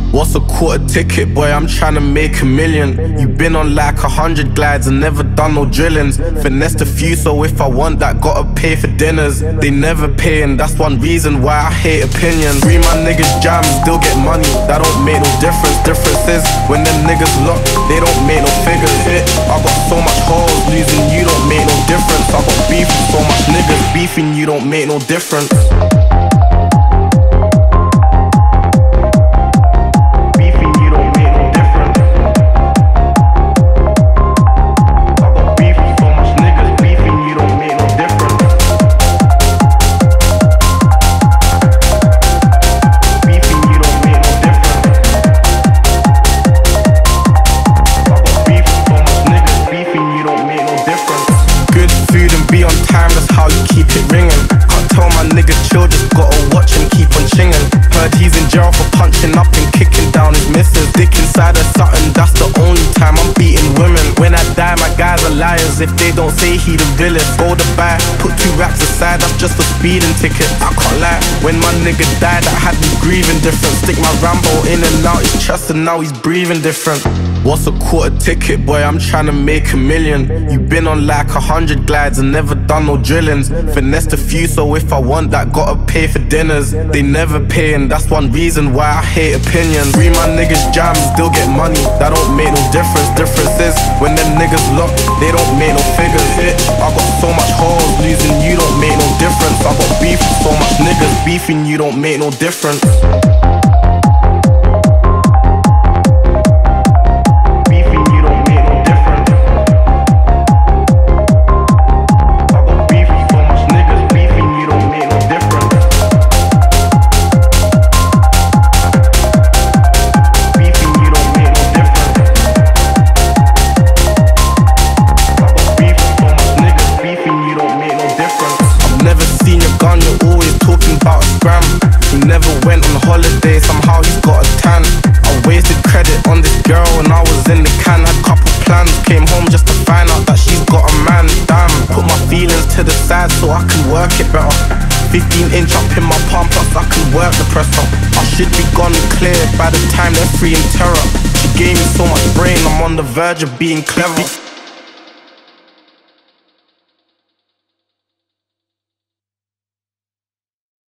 What's a quarter ticket, boy? I'm tryna make a million. You been on like 100 glides and never done no drillings. Finessed a few, so if I want that, gotta pay for dinners. They never pay, and that's one reason why I hate opinions. Free my niggas jam, still get money, that don't make no difference. Difference is, when them niggas lock, they don't make no figures. Bitch, I got so much hoes, losing you don't make no difference. I got beef with so much niggas, beefing you don't make no difference. Be on time, that's how you keep it ringing. Can't tell my nigga chill, just gotta watch him keep on chinging. Heard he's in jail for punching up and kicking down his missus. Dick inside of something, that's the only time I'm beating women. When I die, my guys are liars if they don't say he the villain. Go to buy, put 2 racks aside, that's just a speeding ticket. I can't lie, when my nigga died, I had me grieving different. Stick my Rambo in and out his chest and now he's breathing different. What's a quarter ticket, boy? I'm tryna make a million. You been on like 100 glides and never done no drillings. Finessed a few, so if I want that, gotta pay for dinners. They never pay, and that's one reason why I hate opinions. Free my niggas jam, still get money, that don't make no difference. Difference is, when them niggas lock, they don't make no figures. Bitch, I got so much hoes, losing you don't make no difference. I got beef with so much niggas, beefing you don't make no difference. You're always talking about a scram. He never went on holiday, somehow he's got a tan. I wasted credit on this girl when I was in the can. Had couple plans, came home just to find out that she's got a man. Damn, put my feelings to the side so I can work it better. 15-inch up in my palm, plus I can work the presser. I should be gone and clear by the time they're free in terror. She gave me so much brain, I'm on the verge of being clever.